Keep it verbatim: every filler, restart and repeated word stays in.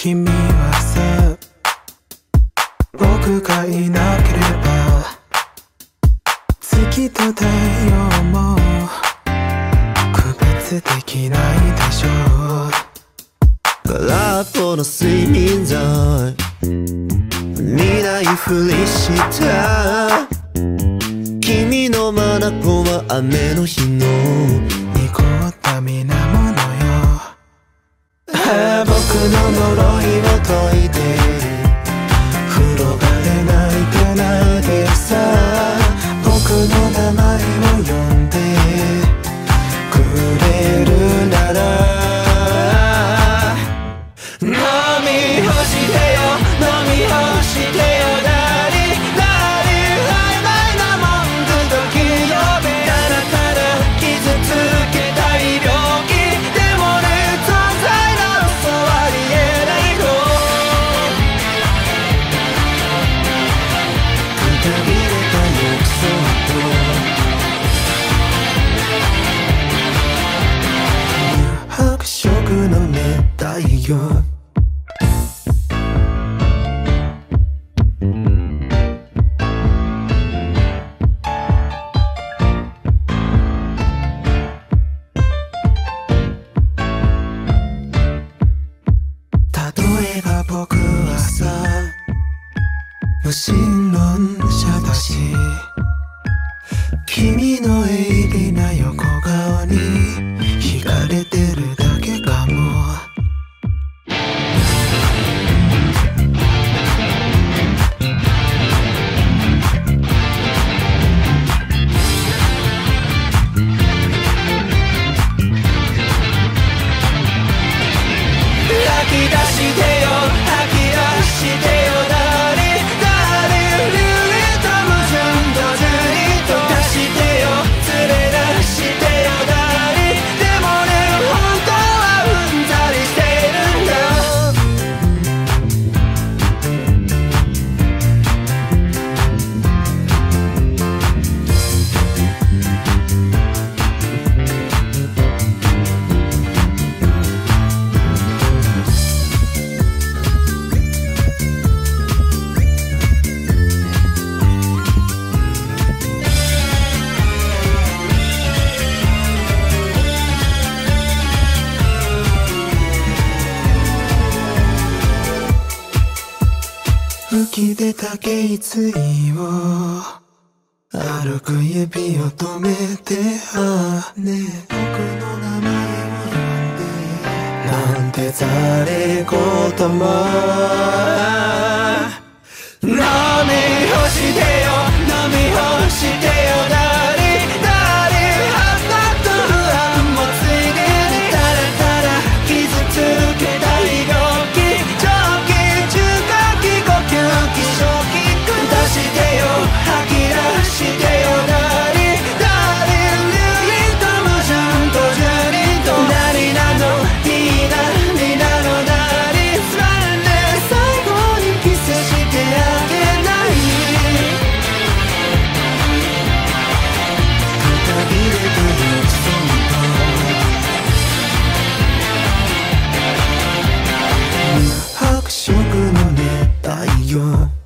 君はさ、僕がいなければ月と太陽も区別できないでしょう。 空っぽの睡眠剤見ないふりした君の眼は雨の日の濁った水面のよ。ああ、僕の呪いを解いて風呂場で泣いてないでさ、僕の名前を呼んでくれるなら飲み干してよ、飲み干してよ、ダリダリ曖昧なもんず時々ただただ傷つけたい病気でもね、存在な嘘はありえないの。くたびれた浴槽と白色の熱帯魚。例えば僕はさ、無神論者だし、君の鋭利な横顔に惹かれてるだけかも。吐き出してよ、吐き出してよ、ダリダリリリと矛盾とずりと出してよ、連れ出してよ、ダリでもね、本当はうんざりしてるんだ。浮き出た頸椎を歩く指を止めて、ああねえ、僕の名前を呼んでなんてざれ言も飲み干してよ、飲み干してよ、ダリダリ花と不安もついでにたらたら傷つけたい病気、長期中華期呼吸器小気出してよ、吐き出してよ、ダリダリ流儀と矛盾と十人と何なのいいなになのダリつまんねえ最後にキスしてあげない。くたびれた浴槽と白色の熱帯魚。